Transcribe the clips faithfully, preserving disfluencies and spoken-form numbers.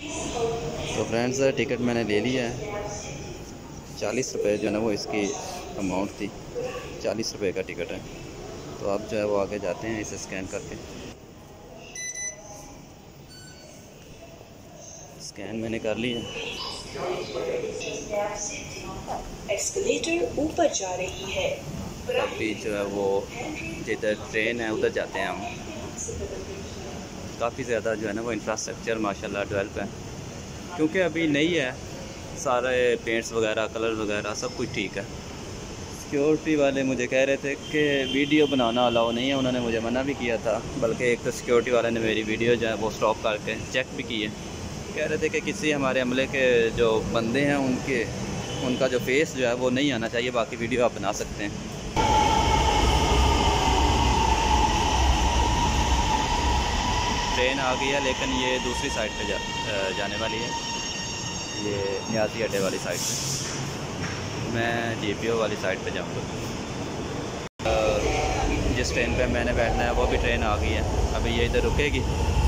तो friends ticket मैंने ले लिया है, चालीस रुपये जो है ना वो इसकी अमाउंट थी, चालीस रुपये का टिकट है। तो अब जो है वो आगे जाते हैं इसे स्कैन करके। स्कैन मैंने कर लिया। एस्केलेटर ऊपर जा रही है। अभी जो है वो जिधर ट्रेन है उधर जाते हैं हम। काफ़ी ज़्यादा जो है ना वो इंफ्रास्ट्रक्चर माशाल्लाह डेवलप है, क्योंकि अभी नई है, सारे पेंट्स वगैरह कलर वगैरह सब कुछ ठीक है। सिक्योरिटी वाले मुझे कह रहे थे कि वीडियो बनाना अलाउ नहीं है, उन्होंने मुझे मना भी किया था। बल्कि एक तो सिक्योरिटी वाले ने मेरी वीडियो जो है वो स्टॉप करके चेक भी की है। कह रहे थे कि किसी हमारे अमले के जो बंदे हैं उनके उनका जो फेस जो है वो नहीं आना चाहिए, बाकी वीडियो आप बना सकते हैं। ट्रेन आ गई है, लेकिन ये दूसरी साइड पे जा, जाने वाली है, ये न्याजी अड्डे वाली साइड पे। मैं जीपीओ वाली साइड पे जाऊँगा। जिस ट्रेन पे मैंने बैठना है वो भी ट्रेन आ गई है, अभी ये इधर रुकेगी,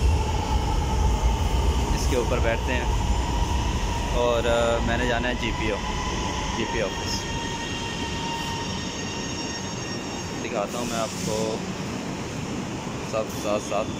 इसके ऊपर बैठते हैं और मैंने जाना है जीपीओ जीपीओ ऑफिस। दिखाता हूँ मैं आपको सब साथ साथ।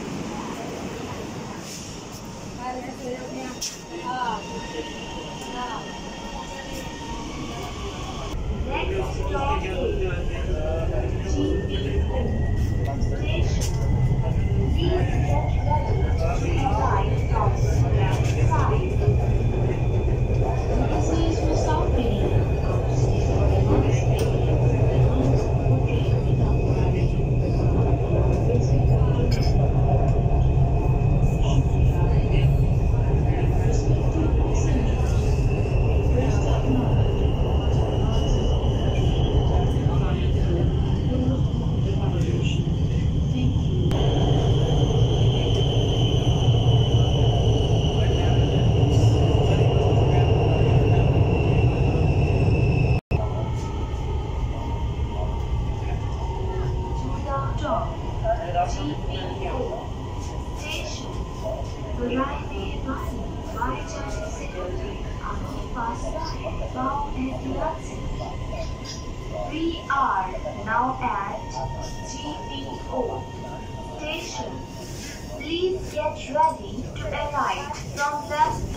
We are now at GPO station. Please get ready to arrive from left.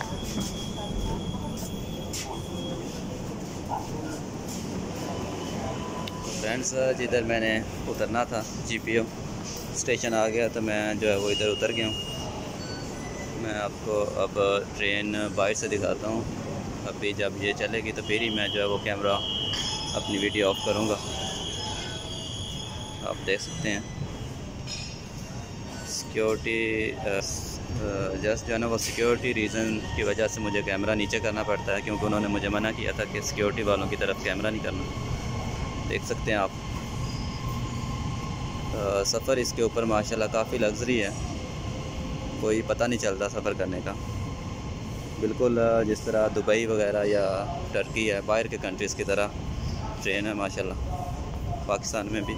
Friends जिधर मैंने उतरना था जीपीओ स्टेशन आ गया, तो मैं जो है वो इधर उतर गया हूँ। मैं आपको अब ट्रेन बाहर से दिखाता हूँ। अभी जब ये चलेगी तो फिर ही मैं जो है वो कैमरा अपनी वीडियो ऑफ करूँगा। आप देख सकते हैं सिक्योरिटी जस्ट जो है ना वो सिक्योरिटी रीज़न की वजह से मुझे कैमरा नीचे करना पड़ता है, क्योंकि उन्होंने मुझे मना किया था कि सिक्योरिटी वालों की तरफ कैमरा नहीं करना। देख सकते हैं आप सफ़र इसके ऊपर माशाल्लाह काफ़ी लग्जरी है, कोई पता नहीं चलता सफ़र करने का। बिल्कुल जिस तरह दुबई वगैरह या टर्की है, बाहर के कंट्रीज़ की तरह ट्रेन है माशाल्लाह, पाकिस्तान में भी।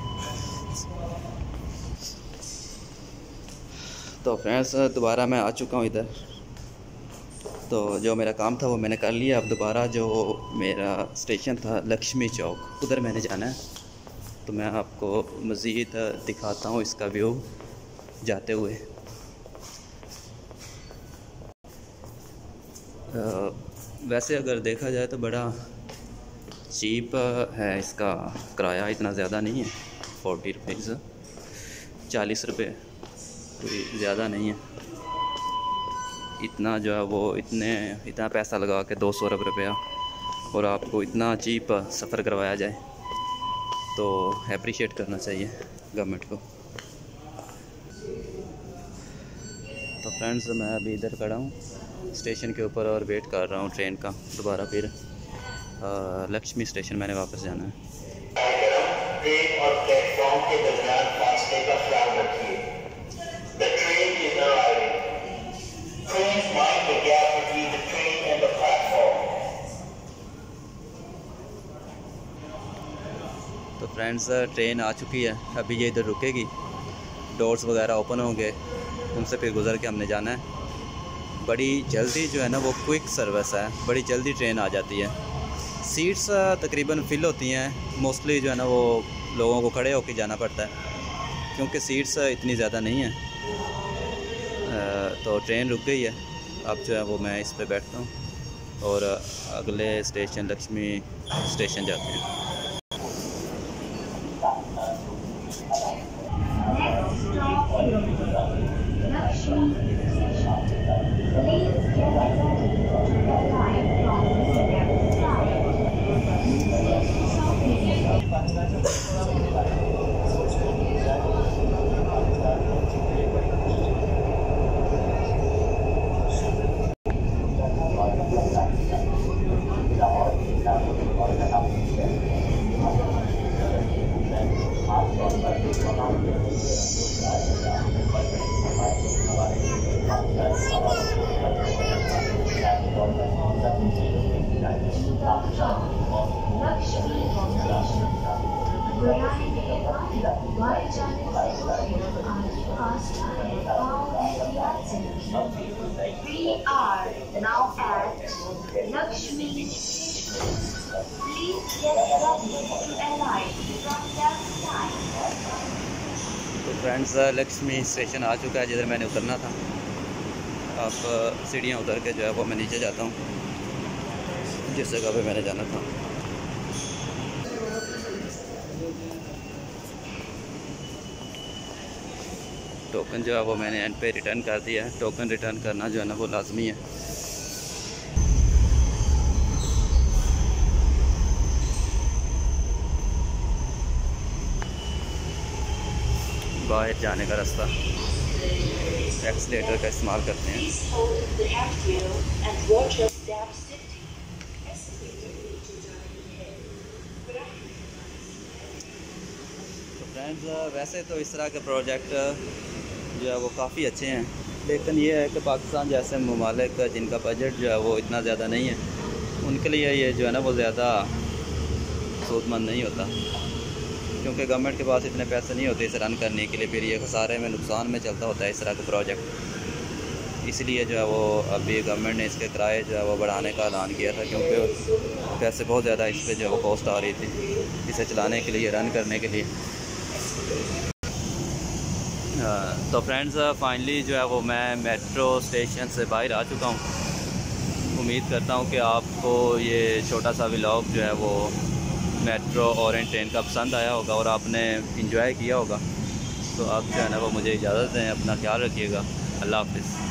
तो फ्रेंड्स दोबारा मैं आ चुका हूँ इधर। तो जो मेरा काम था वो मैंने कर लिया। अब दोबारा जो मेरा स्टेशन था लक्ष्मी चौक, उधर मैंने जाना है। तो मैं आपको मज़ीद दिखाता हूँ इसका व्यू जाते हुए। आ, वैसे अगर देखा जाए तो बड़ा चीप है, इसका किराया इतना ज़्यादा नहीं है, फोर्टी रुपीज़ चालीस रुपये, कोई ज़्यादा नहीं है। इतना जो है वो इतने इतना पैसा लगा के दो सौ रुपया और आपको इतना चीप सफ़र करवाया जाए तो अप्रिशिएट करना चाहिए गवर्नमेंट को। तो फ्रेंड्स मैं अभी इधर खड़ा हूँ स्टेशन के ऊपर और वेट कर रहा हूँ ट्रेन का। दोबारा फिर आ, लक्ष्मी स्टेशन मैंने वापस जाना है। ट्रेन और प्लेटफॉर्म के दरमियान फासले का ख्याल रखिए। The train is arriving. Please mind the gap between the train and the platform. तो फ्रेंड्स ट्रेन आ चुकी है, अभी ये इधर रुकेगी, डोर्स वगैरह ओपन होंगे, उनसे फिर गुज़र के हमने जाना है। बड़ी जल्दी जो है ना वो क्विक सर्विस है, बड़ी जल्दी ट्रेन आ जाती है। सीट्स तकरीबन फिल होती हैं, मोस्टली जो है ना वो लोगों को खड़े होकर जाना पड़ता है क्योंकि सीट्स इतनी ज़्यादा नहीं है। तो ट्रेन रुक गई है, अब जो है वो मैं इस पे बैठता हूँ और अगले स्टेशन लक्ष्मी स्टेशन जाते हैं। We are now at Lakshmi Station. Please get ready to alight from left side. तो फ्रेंड्स लक्ष्मी स्टेशन आ चुका है जिधर मैंने उतरना था। अब सीढ़ियाँ उतर के जो है वो मैं नीचे जाता हूँ जिस जगह पे मैंने जाना था। टोकन जो है वो मैंने एंड पे रिटर्न कर दिया है। टोकन रिटर्न करना जो है ना वो लाजमी है। बाहर जाने का रास्ता एक्सीलेटर का इस्तेमाल करते हैं। तो फ्रेंड्स वैसे तो इस तरह के प्रोजेक्ट जो है वो काफ़ी अच्छे हैं, लेकिन ये है कि पाकिस्तान जैसे ममालिक जिनका बजट जो है वो इतना ज़्यादा नहीं है, उनके लिए ये जो है ना वो ज़्यादा सूदमंद नहीं होता क्योंकि गवर्नमेंट के पास इतने पैसे नहीं होते इसे रन करने के लिए। फिर ये खसारे में नुकसान में चलता होता है इस तरह का प्रोजेक्ट। इसलिए जो है वो अभी गवर्नमेंट ने इसके किराए जो है वो बढ़ाने का ऐलान किया था क्योंकि पैसे बहुत ज़्यादा इस पर जो है वो कॉस्ट आ रही थी इसे चलाने के लिए, रन करने के लिए। तो फ्रेंड्स फाइनली जो है वो मैं मेट्रो स्टेशन से बाहर आ चुका हूँ। उम्मीद करता हूँ कि आपको ये छोटा सा व्लॉग जो है वो मेट्रो और ट्रेन का पसंद आया होगा और आपने इंजॉय किया होगा। तो आप जो है ना वो मुझे इजाज़त दें, अपना ख्याल रखिएगा। अल्लाह हाफ़िज़।